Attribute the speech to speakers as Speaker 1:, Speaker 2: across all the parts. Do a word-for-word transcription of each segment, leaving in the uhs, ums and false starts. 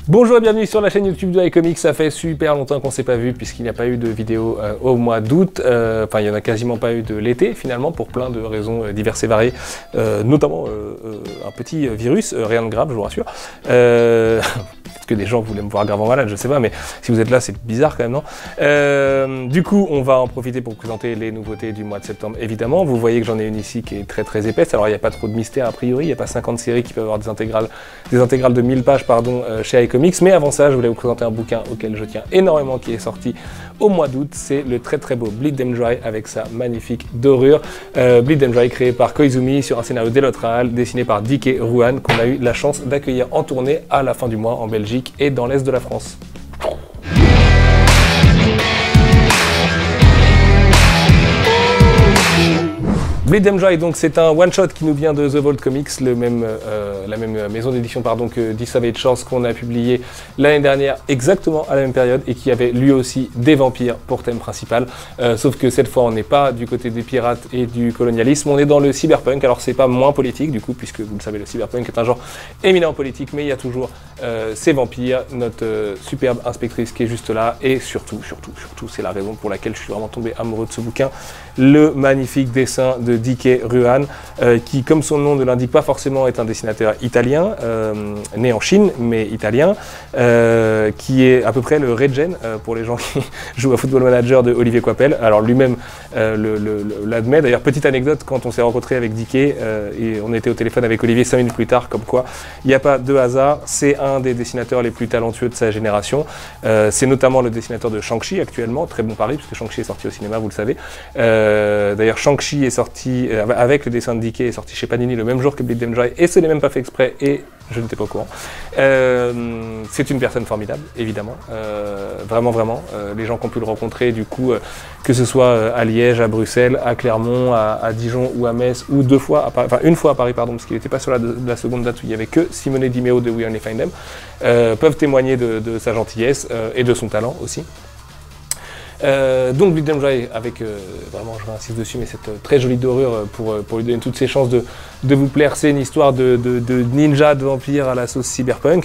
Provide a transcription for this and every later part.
Speaker 1: Bonjour et bienvenue sur la chaîne YouTube de iComics. Ça fait super longtemps qu'on s'est pas vu puisqu'il n'y a pas eu de vidéo euh, au mois d'août. Euh, enfin, il n'y en a quasiment pas eu de l'été finalement pour plein de raisons euh, diverses et variées, euh, notamment euh, euh, un petit virus, euh, rien de grave, je vous rassure. Euh... Peut-être que des gens voulaient me voir gravement malade, je sais pas, mais si vous êtes là, c'est bizarre quand même, non? euh, Du coup, on va en profiter pour vous présenter les nouveautés du mois de septembre, évidemment. Vous voyez que j'en ai une ici qui est très très épaisse. Alors, il n'y a pas trop de mystère a priori, il n'y a pas cinquante séries qui peuvent avoir des intégrales, des intégrales de mille pages pardon, euh, chez iComics. Mais avant ça, je voulais vous présenter un bouquin auquel je tiens énormément, qui est sorti au mois d'août. C'est le très très beau Bleed Them Dry avec sa magnifique dorure. Euh, Bleed Them Dry créé par Koizumi sur un scénario d'Elliott Rahal, dessiné par Dike Ruan, qu'on a eu la chance d'accueillir en tournée à la fin du mois en Belgique et dans l'Est de la France. Bleed Them Dry, donc c'est un one-shot qui nous vient de The Vault Comics, le même, euh, la même maison d'édition pardon que dix Savage Shores qu'on a publié l'année dernière exactement à la même période et qui avait lui aussi des vampires pour thème principal. Euh, sauf que cette fois on n'est pas du côté des pirates et du colonialisme, on est dans le cyberpunk. Alors c'est pas moins politique du coup puisque vous le savez le cyberpunk est un genre éminemment politique, mais il y a toujours euh, ces vampires, notre euh, superbe inspectrice qui est juste là et surtout, surtout, surtout c'est la raison pour laquelle je suis vraiment tombé amoureux de ce bouquin, le magnifique dessin de Dike Ruan, euh, qui, comme son nom ne l'indique pas forcément, est un dessinateur italien, euh, né en Chine, mais italien, euh, qui est à peu près le regen euh, pour les gens qui jouent à Football Manager de Olivier Coipel. Alors lui-même euh, l'admet. D'ailleurs, petite anecdote, quand on s'est rencontré avec Dike, euh, et on était au téléphone avec Olivier cinq minutes plus tard, comme quoi il n'y a pas de hasard, c'est un des dessinateurs les plus talentueux de sa génération. Euh, c'est notamment le dessinateur de Shang-Chi actuellement, très bon pari, puisque Shang-Chi est sorti au cinéma, vous le savez. Euh, D'ailleurs, Shang-Chi est sorti avec le dessin de Dike, est sorti chez Panini le même jour que Bleed Them Dry, et ce n'est même pas fait exprès, et je n'étais pas au courant. Euh, c'est une personne formidable, évidemment, euh, vraiment, vraiment. Euh, les gens qui ont pu le rencontrer, du coup, euh, que ce soit à Liège, à Bruxelles, à Clermont, à, à Dijon ou à Metz, ou deux fois, à Paris, enfin une fois à Paris, pardon, parce qu'il n'était pas sur la, la seconde date où il n'y avait que Simone Di Meo de We Only Find Them, euh, peuvent témoigner de, de sa gentillesse euh, et de son talent aussi. Euh, donc Bleed Them Dry avec, euh, vraiment je réinsiste dessus, mais cette euh, très jolie dorure pour, euh, pour lui donner toutes ses chances de, de vous plaire. C'est une histoire de, de, de ninja, de vampire à la sauce cyberpunk.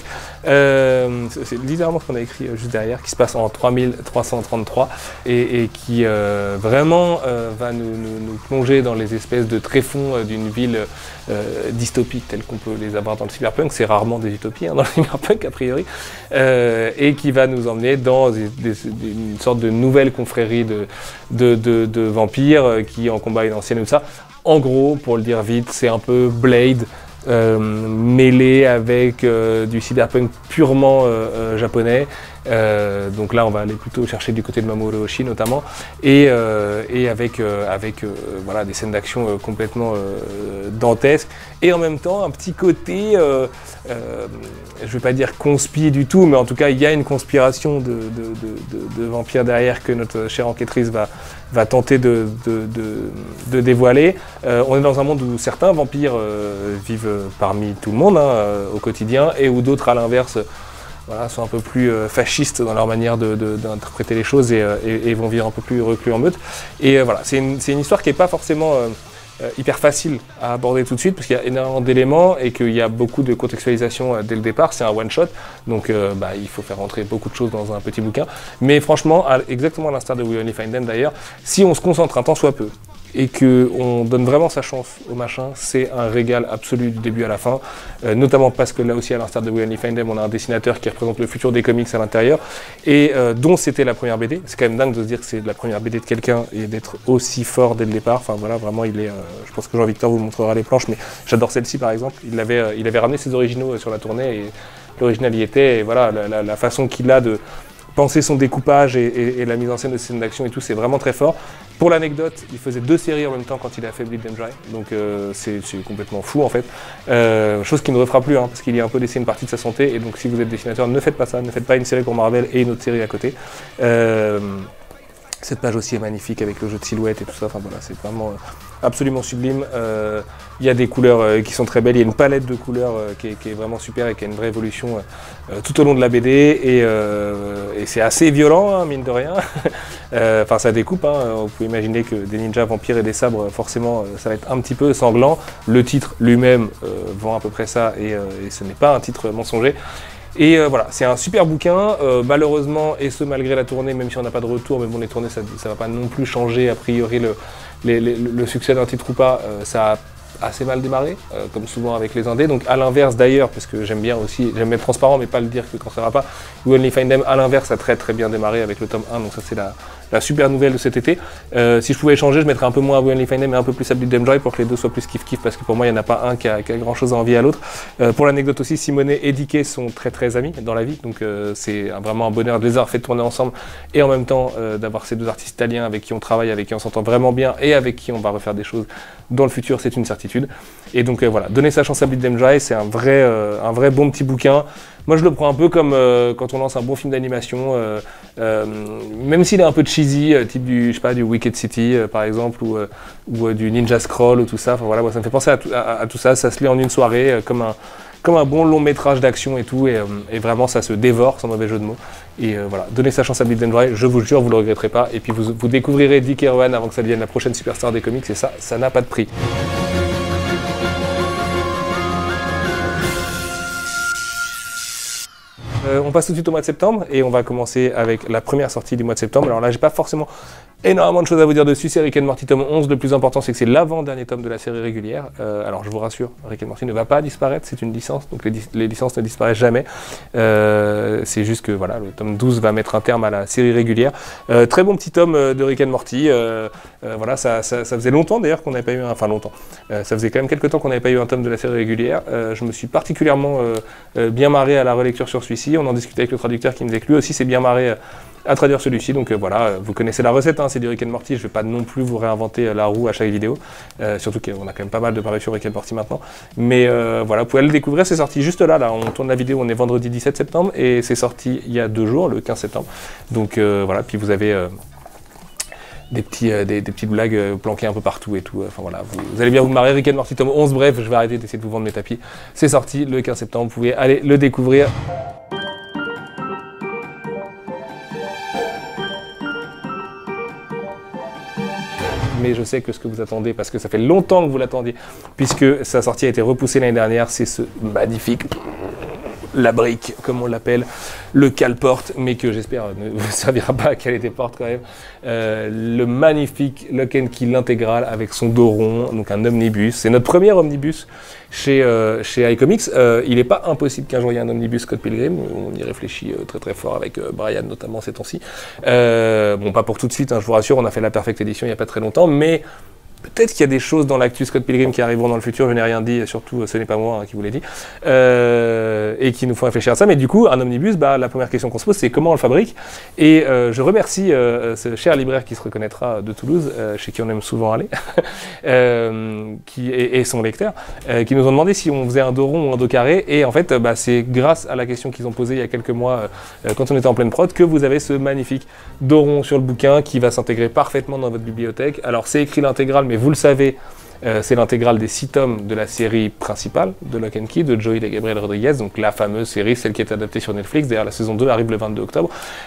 Speaker 1: Euh, c'est littéralement ce qu'on a écrit euh, juste derrière, qui se passe en trois mille trois cent trente-trois et, et qui euh, vraiment euh, va nous, nous, nous plonger dans les espèces de tréfonds euh, d'une ville euh, dystopique telle qu'on peut les avoir dans le cyberpunk. C'est rarement des utopies hein, dans le cyberpunk a priori, euh, et qui va nous emmener dans des, des, des, une sorte de nouvelle confrérie de, de, de, de vampires qui en combat une ancienne ou ça. En gros, pour le dire vite, c'est un peu Blade euh, mêlé avec euh, du cyberpunk purement euh, euh, japonais. Euh, donc là on va aller plutôt chercher du côté de Mamoru Oshii notamment et, euh, et avec, euh, avec euh, voilà, des scènes d'action euh, complètement euh, dantesques et en même temps un petit côté euh, euh, je vais pas dire conspi du tout, mais en tout cas il y a une conspiration de, de, de, de, de vampires derrière que notre chère enquêtrice va, va tenter de, de, de, de dévoiler. Euh, on est dans un monde où certains vampires euh, vivent parmi tout le monde hein, au quotidien et où d'autres à l'inverse Voilà, sont un peu plus euh, fascistes dans leur manière d'interpréter les choses et, euh, et, et vont vivre un peu plus reclus en meute. Et euh, voilà, c'est une, une histoire qui n'est pas forcément euh, euh, hyper facile à aborder tout de suite parce qu'il y a énormément d'éléments et qu'il y a beaucoup de contextualisation euh, dès le départ. C'est un one-shot, donc euh, bah, il faut faire rentrer beaucoup de choses dans un petit bouquin. Mais franchement, à, exactement à l'instar de We Only Find Them d'ailleurs, si on se concentre un tant soit peu, et qu'on donne vraiment sa chance au machin, c'est un régal absolu du début à la fin, euh, notamment parce que là aussi, à l'instar de We Only Find Them, on a un dessinateur qui représente le futur des comics à l'intérieur, et euh, dont c'était la première B D. C'est quand même dingue de se dire que c'est la première B D de quelqu'un et d'être aussi fort dès le départ. Enfin voilà, vraiment, il est. Euh, je pense que Jean-Victor vous montrera les planches, mais j'adore celle-ci par exemple. Il avait, euh, il avait ramené ses originaux euh, sur la tournée, et l'original y était, et voilà, la, la, la façon qu'il a de penser son découpage et, et, et la mise en scène de ses scènes d'action et tout, c'est vraiment très fort. Pour l'anecdote, il faisait deux séries en même temps quand il a fait Bleed Them Dry, donc euh, c'est complètement fou en fait. Euh, chose qu'il ne refera plus, hein, parce qu'il y a un peu laissé une partie de sa santé, et donc si vous êtes dessinateur, ne faites pas ça, ne faites pas une série pour Marvel et une autre série à côté. Euh, Cette page aussi est magnifique avec le jeu de silhouette et tout ça, enfin voilà, c'est vraiment euh, absolument sublime. Euh, il y a des couleurs euh, qui sont très belles, il y a une palette de couleurs euh, qui, est, qui est vraiment super et qui a une vraie évolution euh, tout au long de la B D, et, euh, et c'est assez violent, hein, mine de rien. euh, enfin ça découpe, hein. Vous pouvez imaginer que des ninjas, vampires et des sabres, forcément ça va être un petit peu sanglant. Le titre lui-même euh, vend à peu près ça, et, euh, et ce n'est pas un titre mensonger. Et euh, voilà, c'est un super bouquin, euh, malheureusement, et ce malgré la tournée, même si on n'a pas de retour, mais bon, les tournées, ça ne va pas non plus changer, a priori, le, les, les, le succès d'un titre ou pas, euh, ça a assez mal démarré, euh, comme souvent avec les indés. Donc à l'inverse d'ailleurs, parce que j'aime bien aussi, j'aime être transparent, mais pas le dire que quand ça va pas, We Only Find Them, à l'inverse, a très très bien démarré avec le tome un, donc ça c'est la, la super nouvelle de cet été. Euh, si je pouvais changer, je mettrais un peu moins We Only Find Them et un peu plus à Bleed Them Dry pour que les deux soient plus kiff-kiff, parce que pour moi, il n'y en a pas un qui a, qui a grand chose à envier à l'autre. Euh, pour l'anecdote aussi, Simone et Dickey sont très très amis dans la vie, donc euh, c'est vraiment un bonheur de les avoir fait tourner ensemble et en même temps euh, d'avoir ces deux artistes italiens avec qui on travaille, avec qui on s'entend vraiment bien et avec qui on va refaire des choses dans le futur, c'est une certitude. Et donc euh, voilà, donner sa chance à Bleed Them Dry, c'est un vrai, euh, un vrai bon petit bouquin. Moi je le prends un peu comme euh, quand on lance un bon film d'animation, euh, euh, même s'il est un peu cheesy, euh, type du, je sais pas, du Wicked City euh, par exemple, ou, euh, ou euh, du Ninja Scroll ou tout ça. Enfin voilà, moi, ça me fait penser à, à, à tout ça, ça se lit en une soirée euh, comme un comme un bon long métrage d'action et tout, et, euh, et vraiment ça se dévore, sans mauvais jeu de mots. Et euh, voilà, donnez sa chance à Bleed Them Dry, je vous le jure, vous ne le regretterez pas. Et puis vous, vous découvrirez Dick et Rowan avant que ça devienne la prochaine superstar des comics, et ça, ça n'a pas de prix. Euh, on passe tout de suite au mois de septembre, et on va commencer avec la première sortie du mois de septembre. Alors là, j'ai pas forcément énormément de choses à vous dire dessus, c'est Rick and Morty tome onze. Le plus important, c'est que c'est l'avant-dernier tome de la série régulière. Euh, alors je vous rassure, Rick and Morty ne va pas disparaître, c'est une licence, donc les, les licences ne disparaissent jamais. Euh, c'est juste que voilà, le tome douze va mettre un terme à la série régulière. Euh, très bon petit tome de Rick and Morty. Euh, euh, voilà, ça, ça, ça faisait longtemps d'ailleurs qu'on n'avait pas eu un... Enfin longtemps. Euh, ça faisait quand même quelques temps qu'on n'avait pas eu un tome de la série régulière. Euh, je me suis particulièrement euh, euh, bien marré à la relecture sur celui-ci. On en discutait avec le traducteur qui me disait que lui aussi s'est bien marré euh, à traduire celui-ci, donc euh, voilà, vous connaissez la recette, hein, c'est du Rick and Morty, je ne vais pas non plus vous réinventer euh, la roue à chaque vidéo, euh, surtout qu'on a quand même pas mal de parutions Rick and Morty maintenant, mais euh, voilà, vous pouvez le découvrir, c'est sorti juste là, là, on tourne la vidéo, on est vendredi dix-sept septembre, et c'est sorti il y a deux jours, le quinze septembre, donc euh, voilà, puis vous avez... Euh, Des, petits, euh, des, des petites blagues euh, planquées un peu partout et tout. Enfin voilà, vous, vous allez bien vous marrer. Rick and Morty tome onze, bref, je vais arrêter d'essayer de vous vendre mes tapis. C'est sorti le quinze septembre, vous pouvez aller le découvrir. Mais je sais que ce que vous attendez, parce que ça fait longtemps que vous l'attendiez, puisque sa sortie a été repoussée l'année dernière, c'est ce magnifique... la brique, comme on l'appelle, le cale-porte, mais que j'espère ne vous servira pas à caler des portes quand même. Euh, le magnifique Lock and Key, l'intégrale, avec son dos rond, donc un omnibus. C'est notre premier omnibus chez, euh, chez iComics. Euh, il n'est pas impossible qu'un jour il y ait un omnibus Scott Pilgrim. On y réfléchit euh, très très fort avec euh, Brian, notamment ces temps-ci. Euh, bon, pas pour tout de suite, hein, je vous rassure, on a fait la Perfect Edition il n'y a pas très longtemps, mais... peut-être qu'il y a des choses dans l'actu Scott Pilgrim qui arriveront dans le futur, je n'ai rien dit, surtout ce n'est pas moi hein, qui vous l'ai dit, euh, et qui nous font réfléchir à ça. Mais du coup, un omnibus, bah, la première question qu'on se pose, c'est comment on le fabrique. Et euh, je remercie euh, ce cher libraire qui se reconnaîtra de Toulouse, euh, chez qui on aime souvent aller, euh, qui, et, et son lecteur, euh, qui nous ont demandé si on faisait un dos rond ou un dos carré. Et en fait, bah, c'est grâce à la question qu'ils ont posée il y a quelques mois, euh, quand on était en pleine prod, que vous avez ce magnifique dos rond sur le bouquin qui va s'intégrer parfaitement dans votre bibliothèque. Alors, c'est écrit l'intégrale, mais vous le savez, euh, c'est l'intégrale des six tomes de la série principale de Lock and Key, de Joel et Gabriel Rodriguez, donc la fameuse série, celle qui est adaptée sur Netflix. D'ailleurs, la saison deux arrive le vingt-deux octobre.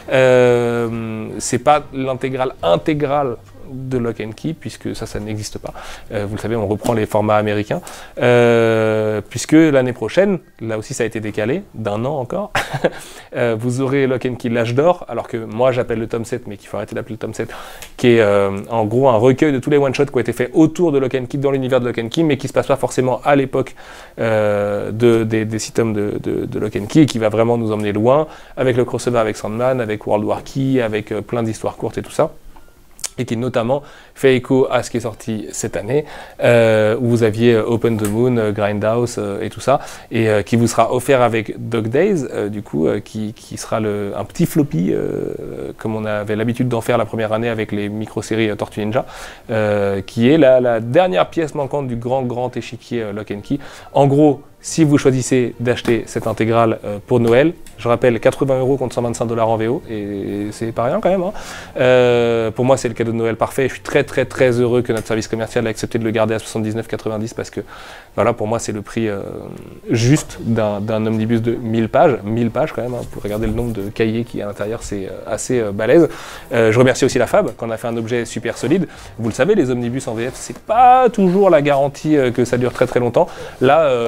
Speaker 1: Euh, c'est pas l'intégrale intégrale de Lock and Key, puisque ça, ça n'existe pas. Euh, vous le savez, on reprend les formats américains, euh, puisque l'année prochaine, là aussi ça a été décalé, d'un an encore, euh, vous aurez Lock and Key l'âge d'or, alors que moi j'appelle le tome sept, mais qu'il faut arrêter d'appeler le tome sept, qui est euh, en gros un recueil de tous les one-shots qui ont été faits autour de Lock and Key, dans l'univers de Lock and Key, mais qui ne se passe pas forcément à l'époque euh, de, des, des six tomes de, de, de Lock and Key, et qui va vraiment nous emmener loin, avec le crossover avec Sandman, avec World War Key, avec euh, plein d'histoires courtes et tout ça. Et qui notamment fait écho à ce qui est sorti cette année, euh, où vous aviez Open the Moon, euh, Grindhouse euh, et tout ça, et euh, qui vous sera offert avec Dog Days, euh, du coup, euh, qui, qui sera le, un petit floppy, euh, comme on avait l'habitude d'en faire la première année avec les micro-séries euh, Tortue Ninja, euh, qui est la, la dernière pièce manquante du grand, grand échiquier euh, Lock and Key. En gros, si vous choisissez d'acheter cette intégrale euh, pour Noël, je rappelle quatre-vingts euros contre cent vingt-cinq dollars en V O, et c'est pas rien quand même. Hein. Euh, pour moi, c'est le cadeau de Noël parfait. Je suis très très très heureux que notre service commercial ait accepté de le garder à soixante-dix-neuf quatre-vingt-dix, parce que voilà, pour moi, c'est le prix euh, juste d'un omnibus de mille pages. mille pages quand même, hein. Pour regarder le nombre de cahiers qui est à l'intérieur, c'est euh, assez euh, balèze. Euh, je remercie aussi la Fab, qu'on a fait un objet super solide. Vous le savez, les omnibus en V F, c'est pas toujours la garantie euh, que ça dure très très longtemps. Là, euh, voilà, faut y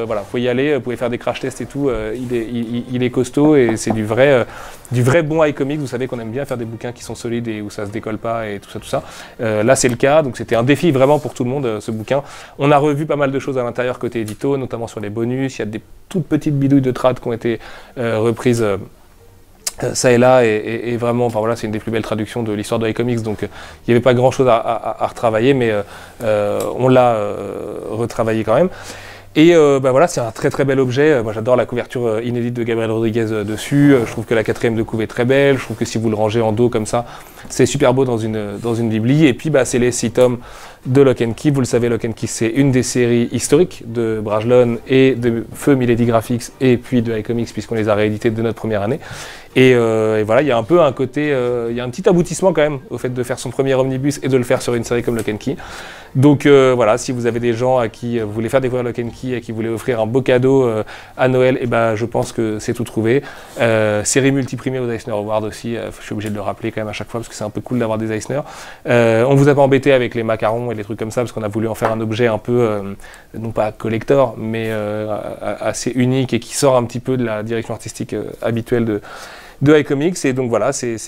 Speaker 1: y aller, vous pouvez faire des crash tests et tout, euh, il, est, il, il est costaud et c'est du vrai, euh, du vrai bon iComics. Vous savez qu'on aime bien faire des bouquins qui sont solides et où ça se décolle pas et tout ça, tout ça. Euh, là c'est le cas, donc c'était un défi vraiment pour tout le monde euh, ce bouquin. On a revu pas mal de choses à l'intérieur côté édito, notamment sur les bonus, il y a des toutes petites bidouilles de trad qui ont été euh, reprises euh, Euh, ça et là, et, et, et vraiment, enfin voilà, c'est une des plus belles traductions de l'histoire de iComics, donc euh, il n'y avait pas grand chose à, à, à retravailler, mais euh, euh, on l'a euh, retravaillé quand même. Et euh, bah voilà, c'est un très très bel objet. Moi j'adore la couverture inédite de Gabriel Rodriguez euh, dessus. Je trouve que la quatrième de couve est très belle. Je trouve que si vous le rangez en dos comme ça, c'est super beau dans une, dans une bibli. Et puis bah, c'est les six tomes de Lock and Key. Vous le savez, Lock and Key c'est une des séries historiques de Brajlon et de Feu Milady Graphics et puis de iComics puisqu'on les a réédités de notre première année. Et, euh, et voilà, il y a un peu un côté, euh, il y a un petit aboutissement quand même au fait de faire son premier omnibus et de le faire sur une série comme Lock and Key. Donc euh, voilà, si vous avez des gens à qui vous voulez faire découvrir Lock and Key et qui voulez offrir un beau cadeau euh, à Noël, et ben je pense que c'est tout trouvé. Euh, série multiprimée aux Eisner Awards aussi, euh, je suis obligé de le rappeler quand même à chaque fois parce que c'est un peu cool d'avoir des Eisner. Euh, on vous a pas embêté avec les macarons et les trucs comme ça parce qu'on a voulu en faire un objet un peu, euh, non pas collector, mais euh, assez unique et qui sort un petit peu de la direction artistique euh, habituelle de de iComics. Et donc voilà, c'est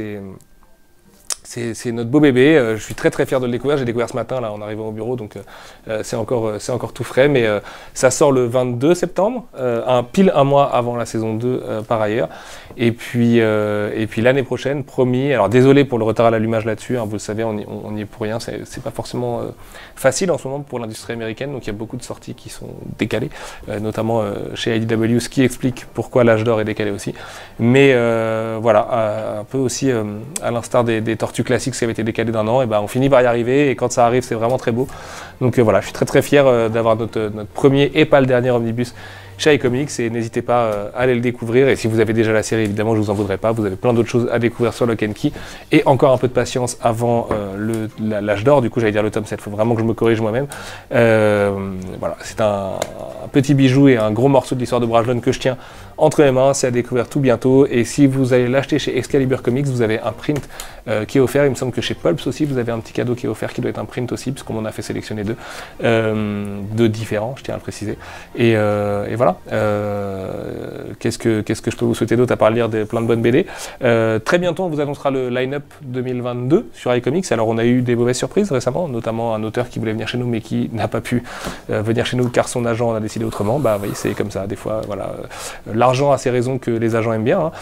Speaker 1: c'est notre beau bébé. Euh, je suis très très fier de le découvrir. J'ai découvert ce matin là en arrivant au bureau, donc euh, c'est encore, euh, c'est encore tout frais, mais euh, ça sort le vingt-deux septembre, euh, un, pile un mois avant la saison deux euh, par ailleurs. Et puis, euh, et puis l'année prochaine, promis, alors désolé pour le retard à l'allumage là-dessus, hein, vous le savez, on n'y on, on y est pour rien, c'est pas forcément euh, facile en ce moment pour l'industrie américaine, donc il y a beaucoup de sorties qui sont décalées, euh, notamment euh, chez I D W, ce qui explique pourquoi l'âge d'or est décalé aussi. Mais euh, voilà, euh, un peu aussi euh, à l'instar des, des tortues classiques qui avaient été décalées d'un an, et ben on finit par y arriver, et quand ça arrive, c'est vraiment très beau. Donc euh, voilà, je suis très très fier euh, d'avoir notre, notre premier et pas le dernier omnibus chez iComics, et n'hésitez pas euh, à aller le découvrir. Et si vous avez déjà la série, évidemment, je vous en voudrais pas. Vous avez plein d'autres choses à découvrir sur Lock and Key. Et encore un peu de patience avant euh, l'âge d'or. Du coup, j'allais dire le tome sept. Il faut vraiment que je me corrige moi-même. Euh, voilà, c'est un, un petit bijou et un gros morceau de l'histoire de Brajlon que je tiens entre mes mains. C'est à découvrir tout bientôt. Et si vous allez l'acheter chez Excalibur Comics, vous avez un print euh, qui est offert. Il me semble que chez Pulps aussi, vous avez un petit cadeau qui est offert qui doit être un print aussi, puisqu'on m'en a fait sélectionner deux. Euh, deux différents, je tiens à le préciser. Et, euh, et voilà. Voilà. Euh, qu'est-ce que qu'est-ce que je peux vous souhaiter d'autre à part lire des, plein de bonnes B D. Euh, très bientôt, on vous annoncera le line-up deux mille vingt-deux sur iComics. Alors, on a eu des mauvaises surprises récemment, notamment un auteur qui voulait venir chez nous, mais qui n'a pas pu euh, venir chez nous car son agent a décidé autrement. Bah, vous voyez, c'est comme ça. Des fois, voilà, euh, l'argent a ses raisons que les agents aiment bien, hein.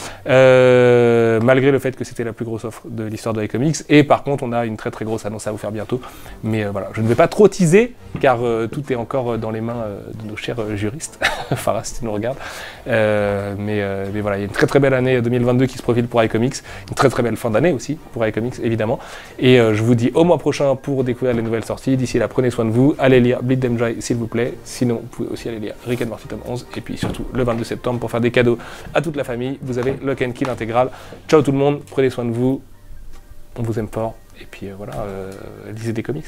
Speaker 1: euh, malgré le fait que c'était la plus grosse offre de l'histoire de iComics. Et par contre, on a une très très grosse annonce à vous faire bientôt. Mais euh, voilà, je ne vais pas trop teaser car euh, tout est encore dans les mains euh, de nos chers euh, juristes. Farah, si tu nous regardes. Euh, mais, euh, mais voilà, il y a une très très belle année deux mille vingt-deux qui se profile pour iComics. Une très très belle fin d'année aussi pour iComics, évidemment. Et euh, je vous dis au mois prochain pour découvrir les nouvelles sorties. D'ici là, prenez soin de vous. Allez lire Bleed Them Dry, s'il vous plaît. Sinon, vous pouvez aussi aller lire Rick and Morty tome onze. Et puis surtout, le vingt-deux septembre, pour faire des cadeaux à toute la famille, vous avez Lock and Key intégrale. Ciao tout le monde, prenez soin de vous. On vous aime fort. Et puis euh, voilà, euh, lisez des comics.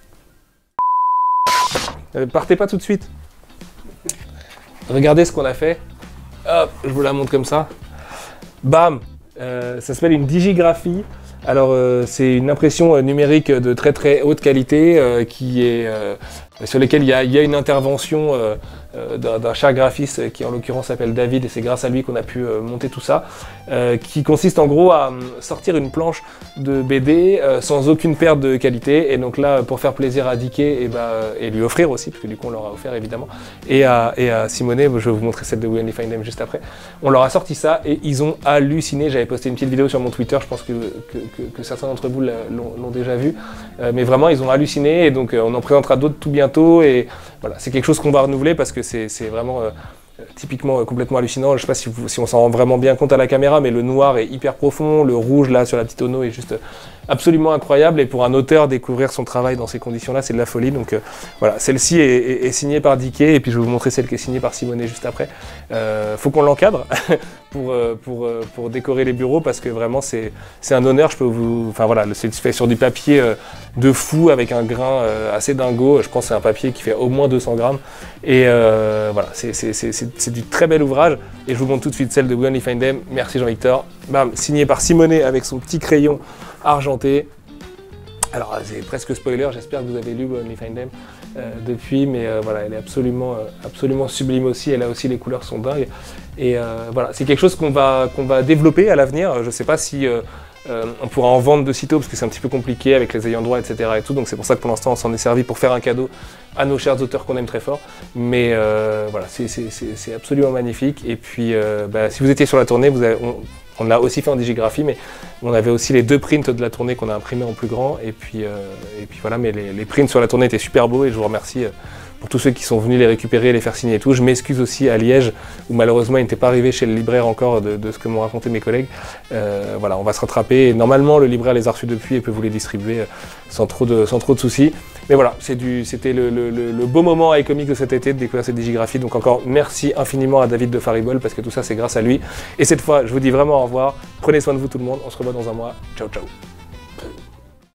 Speaker 1: Euh, partez pas tout de suite. Regardez ce qu'on a fait. Hop, je vous la montre comme ça. Bam, euh, ça s'appelle une digigraphie. Alors euh, c'est une impression euh, numérique de très très haute qualité euh, qui est euh, sur lesquelles il y a, il y a une intervention euh, euh, d'un cher graphiste qui en l'occurrence s'appelle David, et c'est grâce à lui qu'on a pu euh, monter tout ça, euh, qui consiste en gros à euh, sortir une planche de B D euh, sans aucune perte de qualité. Et donc là, pour faire plaisir à Dickey et, bah, et lui offrir aussi, parce que du coup on leur a offert évidemment, et à, et à Simonet, je vais vous montrer celle de We Only Find Them juste après, on leur a sorti ça et ils ont halluciné. J'avais posté une petite vidéo sur mon Twitter, je pense que, que, que, que certains d'entre vous l'ont déjà vu, euh, mais vraiment ils ont halluciné, et donc euh, on en présentera d'autres tout bientôt. Et voilà, c'est quelque chose qu'on va renouveler parce que c'est vraiment euh, typiquement euh, complètement hallucinant. Je ne sais pas si, vous, si on s'en rend vraiment bien compte à la caméra, mais le noir est hyper profond, le rouge là sur la petite ono est juste absolument incroyable, et pour un auteur découvrir son travail dans ces conditions-là, c'est de la folie. Donc euh, voilà, celle-ci est, est, est signée par Dickey, et puis je vais vous montrer celle qui est signée par Simonet juste après. Euh, faut qu'on l'encadre pour, euh, pour, euh, pour décorer les bureaux, parce que vraiment c'est un honneur. Je peux vous, enfin voilà, c'est fait sur du papier euh, de fou avec un grain euh, assez dingo. Je pense que c'est un papier qui fait au moins deux cents grammes, et euh, voilà, c'est du très bel ouvrage. Et je vous montre tout de suite celle de We Only Find Them. Merci Jean-Victor. Bam, signé par Simonet avec son petit crayon argenté. Alors c'est presque spoiler, j'espère que vous avez lu We Only Find Them. euh, depuis, mais euh, voilà, elle est absolument, euh, absolument sublime aussi. Et là aussi, les couleurs sont dingues. Et euh, voilà, c'est quelque chose qu'on va, qu'on va développer à l'avenir. Je ne sais pas si euh, euh, on pourra en vendre de sitôt, parce que c'est un petit peu compliqué avec les ayants droit, et cetera. Et tout. Donc c'est pour ça que pour l'instant, on s'en est servi pour faire un cadeau à nos chers auteurs qu'on aime très fort. Mais euh, voilà, c'est absolument magnifique. Et puis, euh, bah, si vous étiez sur la tournée, vous avez, on, on l'a aussi fait en digigraphie, mais on avait aussi les deux prints de la tournée qu'on a imprimés en plus grand. Et puis, euh, et puis voilà, mais les, les prints sur la tournée étaient super beaux et je vous remercie euh, pour tous ceux qui sont venus les récupérer, les faire signer et tout. Je m'excuse aussi à Liège, où malheureusement il n'était pas arrivé chez le libraire encore de, de ce que m'ont raconté mes collègues. Euh, voilà, on va se rattraper. Et normalement, le libraire les a reçus depuis et peut vous les distribuer euh, sans trop de, sans trop de soucis. Mais voilà, c'était le, le, le, le beau moment à iComics de cet été de découvrir cette digigraphie. Donc encore merci infiniment à David de Faribol parce que tout ça c'est grâce à lui. Et cette fois, je vous dis vraiment au revoir. Prenez soin de vous tout le monde. On se revoit dans un mois. Ciao, ciao.